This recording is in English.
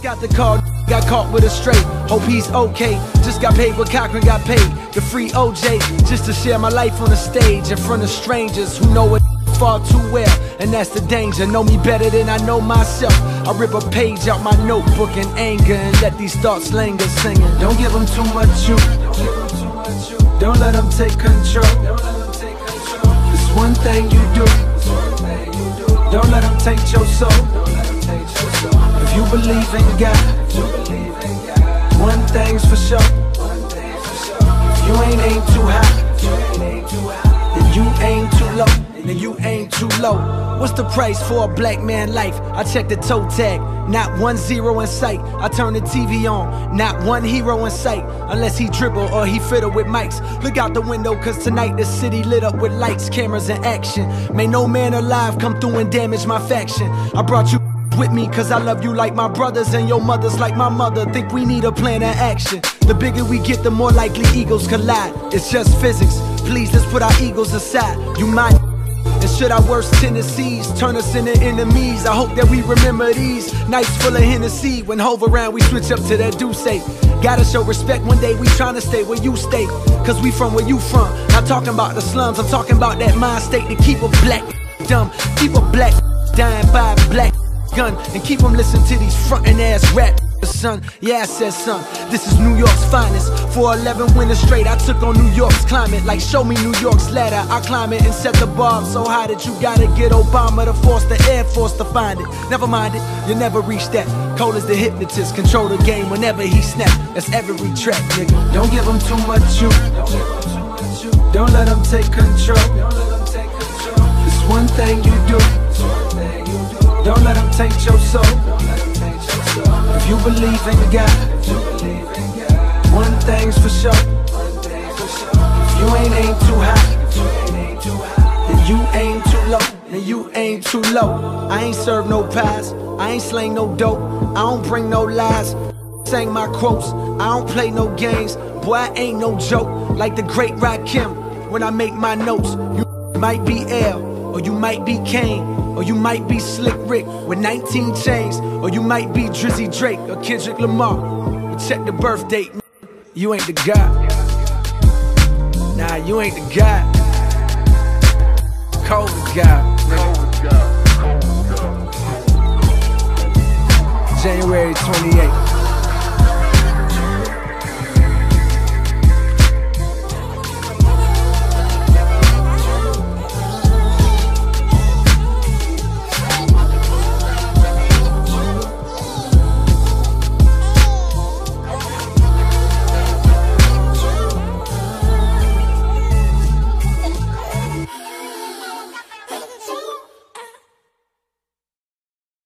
Got the call, got caught with a straight. Hope he's okay. Just got paid what Cochran got paid. The free OJ, just to share my life on the stage in front of strangers who know it far too well, and that's the danger. Know me better than I know myself. I rip a page out my notebook in anger and let these thoughts linger singing. Don't give them too much you. Don't let them take control. It's one thing you do. Don't let them take your soul. If you believe in God, one thing's for sure. If you ain't aim too high, then you aim too low. Then you aim too low. What's the price for a black man life? I check the toe tag, not 1 0 in sight. I turn the TV on, not one hero in sight. Unless he dribble or he fiddle with mics. Look out the window cause tonight the city lit up with lights, cameras and action. May no man alive come through and damage my faction. I brought you with me cause I love you like my brothers, and your mother's like my mother. Think we need a plan of action. The bigger we get, the more likely egos collide. It's just physics. Please, let's put our egos aside. You mind? And should our worst tendencies turn us into enemies? I hope that we remember these nights full of Hennessy. When Hove around, we switch up to that Douce. Gotta show respect one day, we tryna stay where you stay. Cause we from where you from. Not talking about the slums, I'm talking about that mind state to keep a black dumb. Keep a black dying by a black gun. And keep them listening to these frontin' ass rap. Son, yeah, I said son, this is New York's finest. For 11 winters straight, I took on New York's climate. Like show me New York's ladder, I climb it and set the bar so high that you gotta get Obama to force the Air Force to find it. Never mind it, you never reach that. Cole is the hypnotist, control the game whenever he snap. That's every track, nigga. Don't give him too much you. Don't let him take control. It's one thing you do. Don't let him take your soul. If you believe in God, one thing's for sure. If you ain't aim too high, then you aim too low. Then you aim too low. I ain't serve no pies, I ain't slang no dope, I don't bring no lies. Sang my quotes, I don't play no games. Boy, I ain't no joke. Like the great Rakim, when I make my notes. You might be L, or you might be Kane, or you might be Slick Rick with 19 chains, or you might be Drizzy Drake or Kendrick Lamar. But check the birth date, you ain't the guy. Nah, you ain't the guy. Cole the guy, nigga. January 28th.